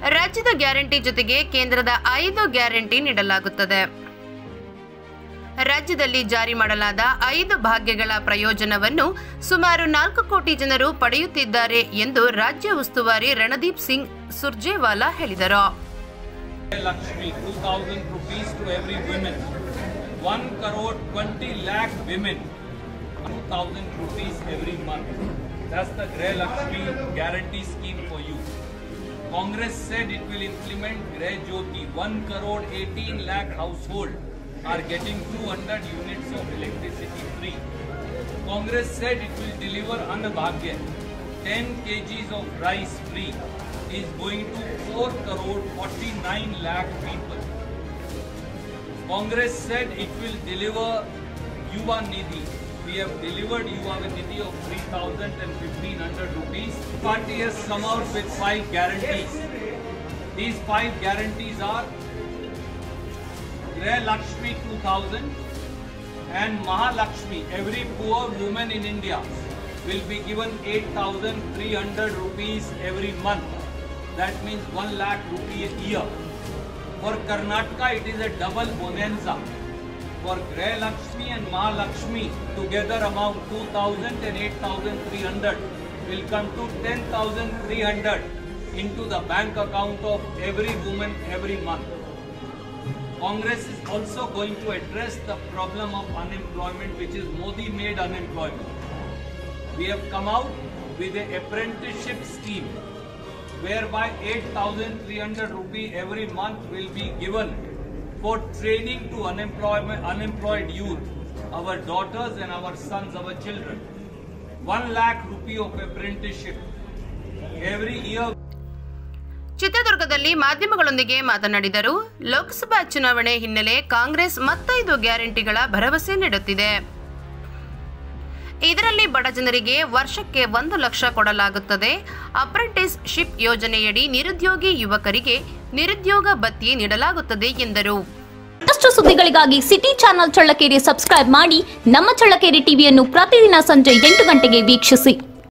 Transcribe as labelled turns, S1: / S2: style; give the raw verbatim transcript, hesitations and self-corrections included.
S1: ರಾಜ್ಯದ ಗ್ಯಾರಂಟಿ ಜೊತೆಗೆ ಕೇಂದ್ರದ ಐದು ಗ್ಯಾರಂಟಿ ನೀಡಲಾಗುತ್ತದೆ. ರಾಜ್ಯದಲ್ಲಿ ಜಾರಿ ಮಾಡಲಾದ ಐದು ಭಾಗ್ಯಗಳ ಪ್ರಯೋಜನವನ್ನು ಸುಮಾರು ನಾಲ್ಕು ಕೋಟಿ ಜನರು ಪಡೆಯುತ್ತಿದ್ದಾರೆ ಎಂದು ರಾಜ್ಯ ಉಸ್ತುವಾರಿ ರಣದೀಪ್ ಸಿಂಗ್ ಸುರ್ಜೇವಾಲಾ ಹೇಳಿದರು.
S2: Lakshmi two thousand rupees to every woman, one crore twenty lakh women, two thousand rupees every month. That's the Greh Lakshmi guarantee scheme for you. Congress said it will implement Greh Jyoti. one crore eighteen lakh household are getting two hundred units of electricity free. Congress said it will deliver Annabhagya, ten kilograms of rice free, is going to four crore forty-nine lakh people. Congress said it will deliver Yuva Nidhi. We have delivered Yuva Nidhi of three thousand and fifteen hundred rupees. Party has come out with five guarantees. These five guarantees are Greh Lakshmi two thousand and Mahalakshmi. Every poor woman in India will be given eight thousand three hundred rupees every month. That means one lakh rupee a year. For Karnataka, it is a double bonanza. For Greh Lakshmi and Mahalakshmi, together amount two thousand and eight thousand three hundred will come to ten thousand three hundred into the bank account of every woman every month. Congress is also going to address the problem of unemployment, which is Modi-made unemployment. We have come out with an apprenticeship scheme, whereby eight thousand three hundred rupees every month will be given for training to unemployment, unemployed youth, our daughters and our sons, our children. One lakh rupee of apprenticeship every year.
S1: ಚಿತ್ರದುರ್ಗದಲ್ಲಿ ಮಾಧ್ಯಮಗಳೊಂದಿಗೆ ಮಾತನಾಡಿದರು. ಲೋಕಸಭಾ ಚುನಾವಣೆ ಹಿನ್ನೆಲೆ ಕಾಂಗ್ರೆಸ್ ಮತ್ತೈದು ಗ್ಯಾರಂಟಿಗಳ ಭರವಸೆ ನೀಡುತ್ತಿದೆ. ಇದರಲ್ಲಿ ಬಡ ಜನರಿಗೆ ವರ್ಷಕ್ಕೆ ಒಂದು ಲಕ್ಷ ಕೊಡಲಾಗುತ್ತದೆ. ಅಪ್ರೆಂಟಿಸ್ ಶಿಪ್ ಯೋಜನೆಯಡಿ ನಿರುದ್ಯೋಗಿ ಯುವಕರಿಗೆ ನಿರುದ್ಯೋಗ ಭತ್ಯೆ ನೀಡಲಾಗುತ್ತದೆ ಎಂದರು.
S3: ಮತ್ತಷ್ಟು ಸುದ್ದಿಗಳಿಗಾಗಿ ಸಿಟಿ ಚಾನೆಲ್ ಚಳ್ಳಕೆರೆ ಸಬ್ಸ್ಕ್ರೈಬ್ ಮಾಡಿ. ನಮ್ಮ ಚಳ್ಳಕೆರೆ ಟಿವಿಯನ್ನು ಪ್ರತಿದಿನ ಸಂಜೆ ಎಂಟು ಗಂಟೆಗೆ ವೀಕ್ಷಿಸಿ.